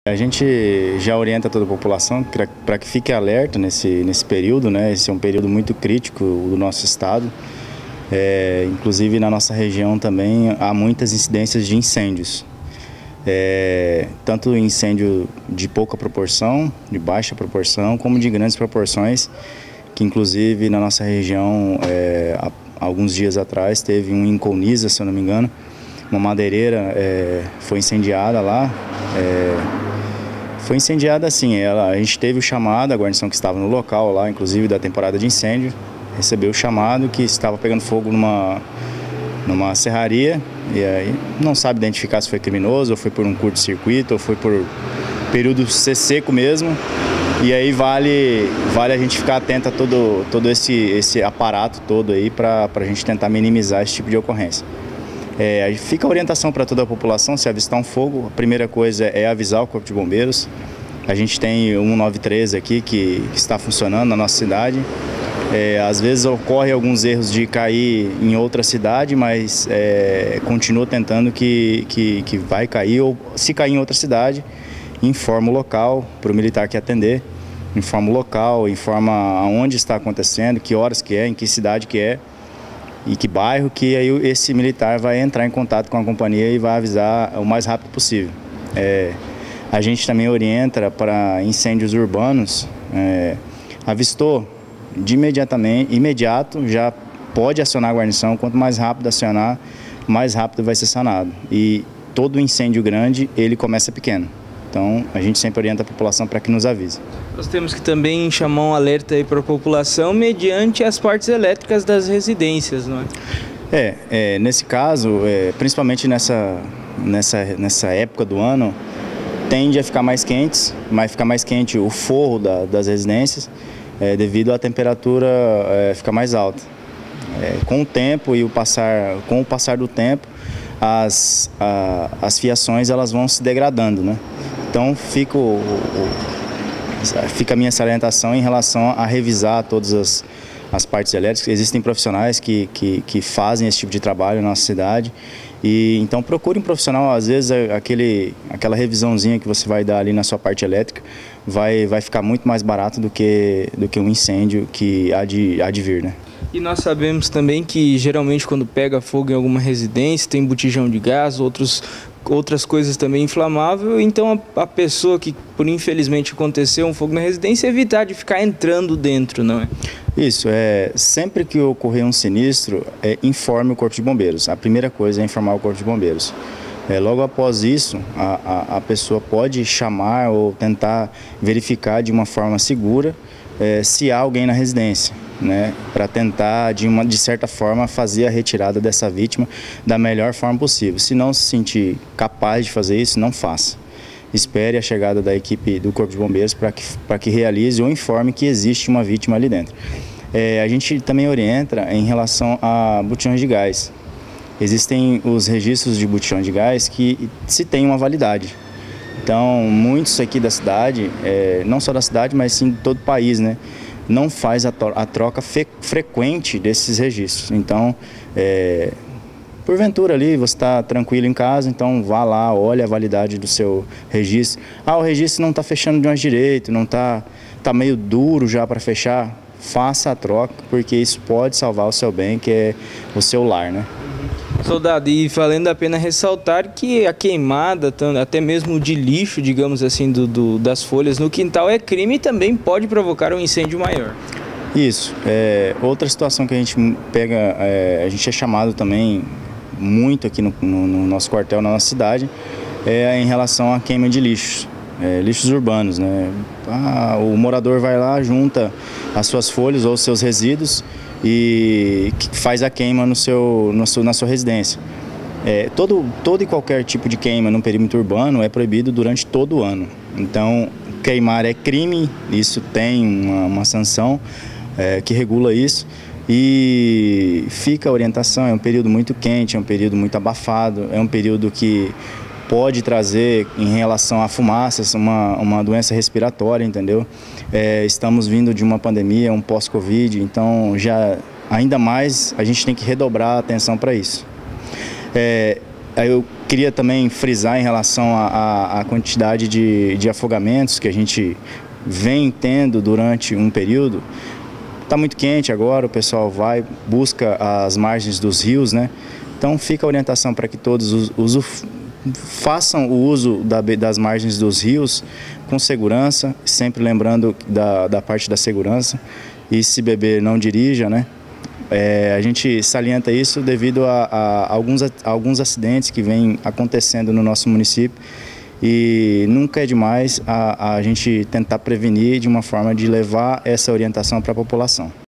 A gente já orienta toda a população para que fique alerta nesse período, né? Esse é um período muito crítico do nosso estado. Inclusive na nossa região também há muitas incidências de incêndios. Tanto incêndio de pouca proporção, de baixa proporção, como de grandes proporções, que inclusive na nossa região, há alguns dias atrás, teve um em Colniza, se eu não me engano, uma madeireira foi incendiada lá. Foi incendiada assim, a gente teve o chamado, a guarnição que estava no local lá, inclusive da temporada de incêndio, recebeu o chamado que estava pegando fogo numa serraria, e aí não sabe identificar se foi criminoso, ou foi por um curto-circuito, ou foi por período ser seco mesmo. E aí vale a gente ficar atento a todo esse aparato todo aí para a gente tentar minimizar esse tipo de ocorrência. Fica a orientação para toda a população: se avistar um fogo, a primeira coisa é avisar o Corpo de Bombeiros. A gente tem o 193 aqui que está funcionando na nossa cidade. Às vezes ocorre alguns erros de cair em outra cidade, mas continua tentando que vai cair, ou se cair em outra cidade, informa o local para o militar que atender, informa o local, informa aonde está acontecendo, que horas que é, em que cidade que é e que bairro, que aí esse militar vai entrar em contato com a companhia e vai avisar o mais rápido possível. A gente também orienta para incêndios urbanos, avistou de imediato, já pode acionar a guarnição. Quanto mais rápido acionar, mais rápido vai ser sanado. E todo incêndio grande, ele começa pequeno. Então, a gente sempre orienta a população para que nos avise. Nós temos que também chamar um alerta aí para a população mediante as partes elétricas das residências, não é? Nesse caso, principalmente nessa época do ano, tende a ficar mais quente, o forro das residências, devido à temperatura ficar mais alta. Com o tempo e com o passar do tempo, as fiações elas vão se degradando, né? Então fica a minha salientação em relação a revisar todas as partes elétricas. Existem profissionais que fazem esse tipo de trabalho na nossa cidade, e então procure um profissional. Às vezes aquela revisãozinha que você vai dar ali na sua parte elétrica vai ficar muito mais barato do que um incêndio que há de vir, né? E nós sabemos também que geralmente quando pega fogo em alguma residência tem botijão de gás, outras coisas também inflamáveis. Então a pessoa que por infelizmente aconteceu um fogo na residência, evitar de ficar entrando dentro, não é? Isso, sempre que ocorrer um sinistro, informe o Corpo de Bombeiros. A primeira coisa é informar o Corpo de Bombeiros. Logo após isso, a pessoa pode chamar ou tentar verificar de uma forma segura se há alguém na residência, né, para tentar de certa forma fazer a retirada dessa vítima da melhor forma possível. Se não se sentir capaz de fazer isso, não faça. Espere a chegada da equipe do Corpo de Bombeiros para que realize ou informe que existe uma vítima ali dentro. A gente também orienta em relação a botijões de gás. Existem os registros de botijão de gás que se tem uma validade. Então, muitos aqui da cidade, não só da cidade, mas sim de todo o país, né, não faz a troca frequente desses registros. Então, porventura ali você está tranquilo em casa, então vá lá, olhe a validade do seu registro. O registro não está fechando de mais direito, não tá meio duro já para fechar. Faça a troca, porque isso pode salvar o seu bem, que é o seu lar, né? Soldado, e valendo a pena ressaltar que a queimada, até mesmo de lixo, digamos assim, das folhas no quintal é crime e também pode provocar um incêndio maior. Isso. Outra situação que a gente pega, a gente é chamado também muito aqui no nosso quartel, na nossa cidade, em relação à queima de lixos. Lixos urbanos, né? O morador vai lá, junta as suas folhas ou os seus resíduos e faz a queima na sua residência. Todo e qualquer tipo de queima no perímetro urbano é proibido durante todo o ano. Então, queimar é crime, isso tem uma sanção que regula isso. E fica a orientação: é um período muito quente, é um período muito abafado, é um período que pode trazer, em relação a fumaças, uma doença respiratória, entendeu? Estamos vindo de uma pandemia, um pós-Covid, então ainda mais a gente tem que redobrar a atenção para isso. Queria também frisar em relação à quantidade de afogamentos que a gente vem tendo durante um período. Está muito quente agora, o pessoal busca as margens dos rios, né? Então fica a orientação para que todos façam o uso das margens dos rios com segurança, sempre lembrando da parte da segurança. E se beber, não dirija, né? A gente salienta isso devido a alguns acidentes que vêm acontecendo no nosso município, e nunca é demais a gente tentar prevenir de uma forma de levar essa orientação para a população.